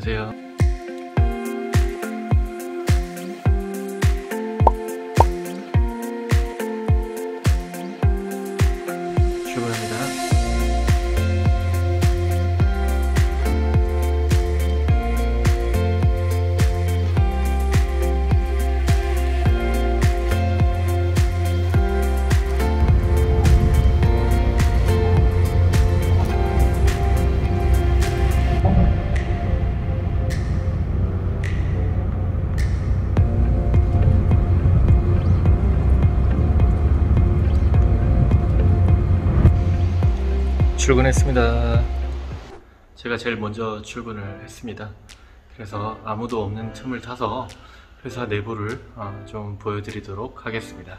안녕하세요. 출근합니다. 출근했습니다. 제가 제일 먼저 출근을 했습니다. 그래서 아무도 없는 틈을 타서 회사 내부를 좀 보여드리도록 하겠습니다.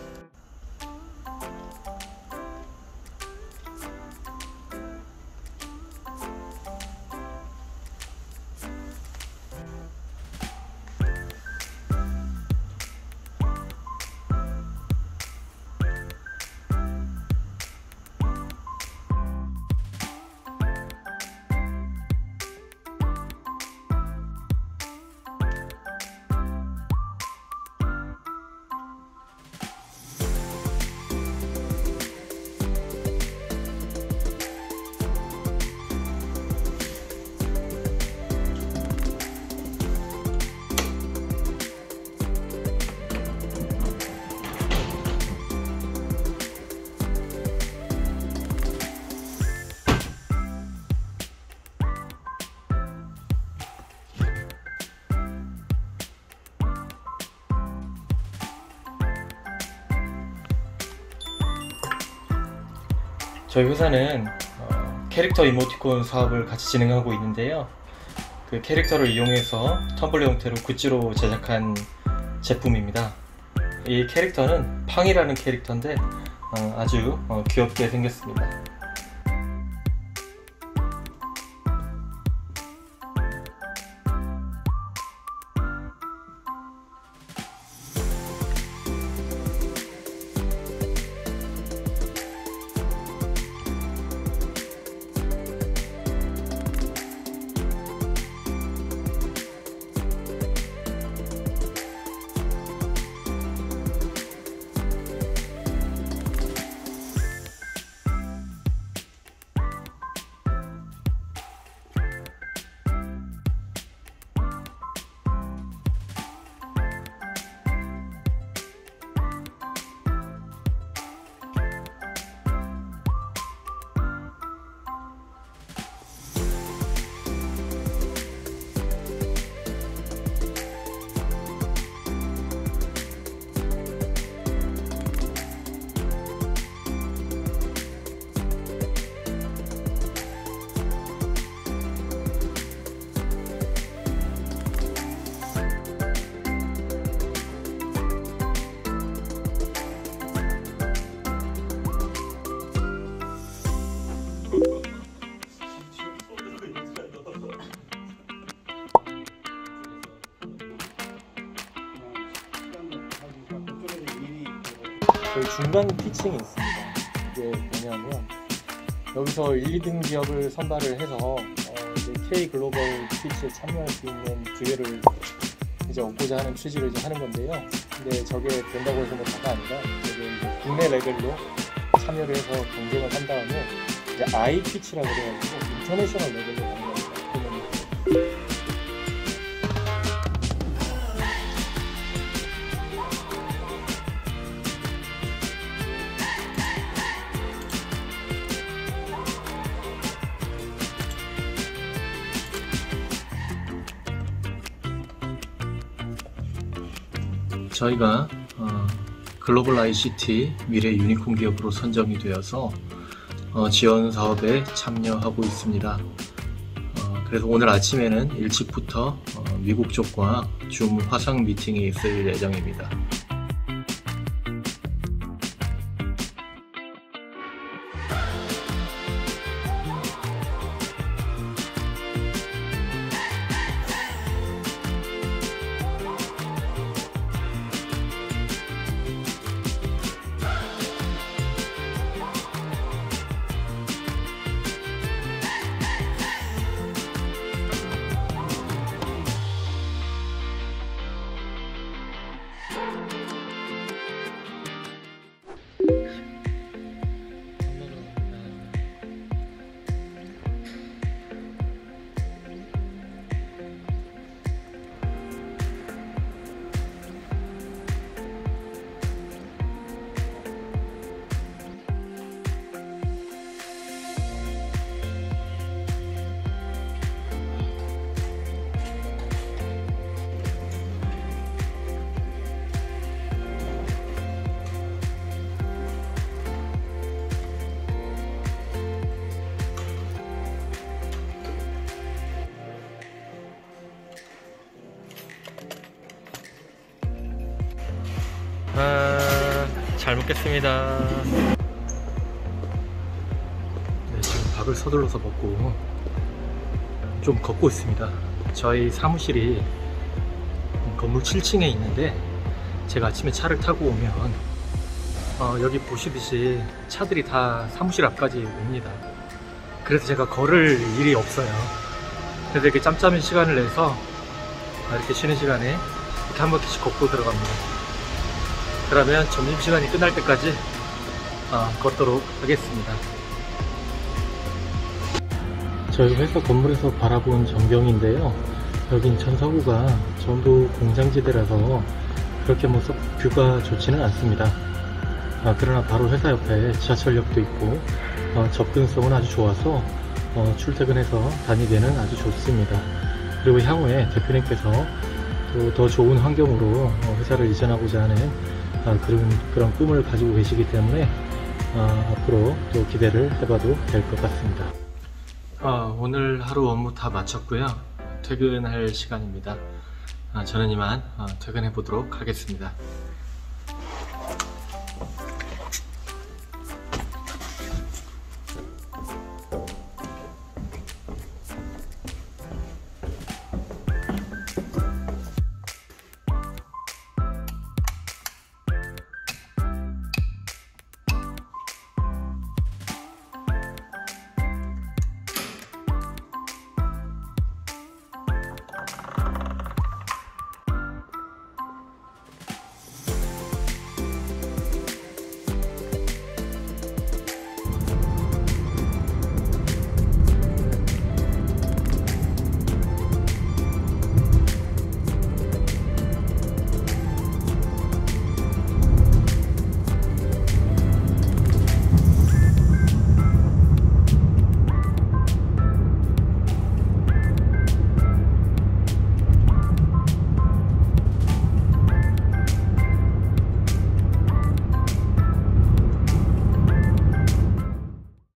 저희 회사는 캐릭터 이모티콘 사업을 같이 진행하고 있는데요. 그 캐릭터를 이용해서 텀블러 형태로 굿즈로 제작한 제품입니다. 이 캐릭터는 팡이라는 캐릭터인데 아주 귀엽게 생겼습니다. 저희 중간 피칭이 있습니다. 이게 뭐냐면 여기서 1, 2등 기업을 선발을 해서 이제 K 글로벌 피치에 참여할 수 있는 기회를 이제 얻고자 하는 취지로 이제 하는 건데요. 근데 저게 된다고 해서 뭐 다가 아니라 이제 국내 레벨로 참여를 해서 경쟁을 한 다음에 이제 I 피치라고 그래가지고 인터내셔널 레벨로 가는 겁니다. 그러면 저희가 글로벌 ICT 미래 유니콘 기업으로 선정이 되어서 지원 사업에 참여하고 있습니다. 그래서 오늘 아침에는 일찍부터 미국 쪽과 줌 화상 미팅이 있을 예정입니다. 잘 먹겠습니다. 네, 지금 밥을 서둘러서 먹고 좀 걷고 있습니다. 저희 사무실이 건물 7층에 있는데 제가 아침에 차를 타고 오면 여기 보시듯이 차들이 다 사무실 앞까지 옵니다. 그래서 제가 걸을 일이 없어요. 그래서 이렇게 짬짬이 시간을 내서 이렇게 쉬는 시간에 이렇게 한 바퀴씩 걷고 들어갑니다. 그러면 점심시간이 끝날 때까지 걷도록 하겠습니다. 저희 회사 건물에서 바라본 전경인데요. 여긴 전서구가 전부 공장지대라서 그렇게 뭐 뷰가 좋지는 않습니다. 그러나 바로 회사 옆에 지하철역도 있고 접근성은 아주 좋아서 출퇴근해서 다니기에는 아주 좋습니다. 그리고 향후에 대표님께서 또 더 좋은 환경으로 회사를 이전하고자 하는 그런 꿈을 가지고 계시기 때문에 앞으로 또 기대를 해봐도 될 것 같습니다. 오늘 하루 업무 다 마쳤고요. 퇴근할 시간입니다. 저는 이만 퇴근해 보도록 하겠습니다.